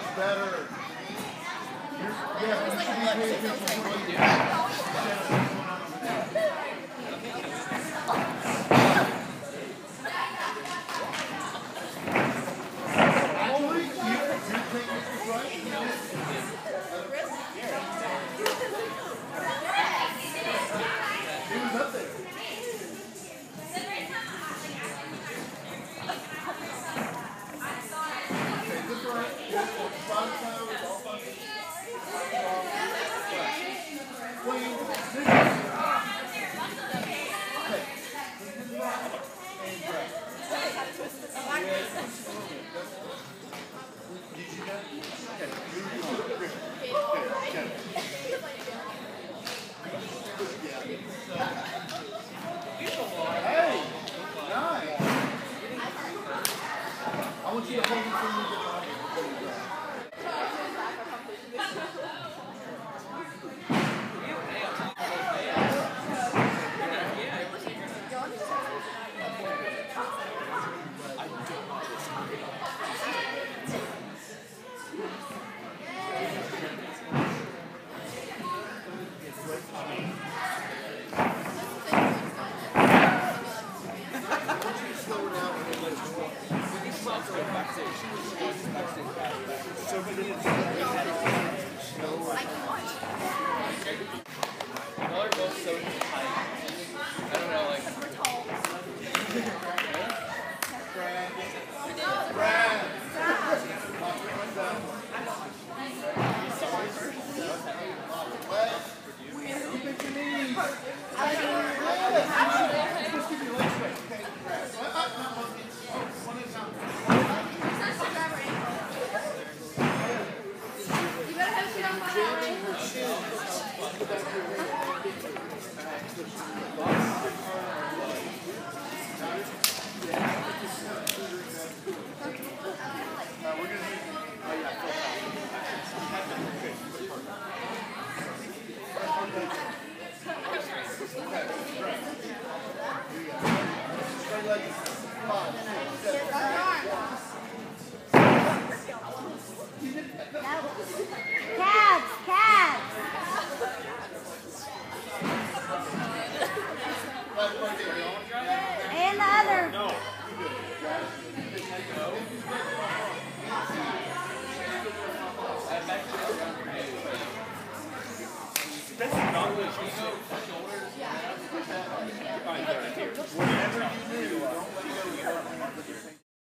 That's better. Yeah, you should be paying attention to what you do. I want you to hold it for me. And the other. No. That's not what you know. Whatever you do, don't let go.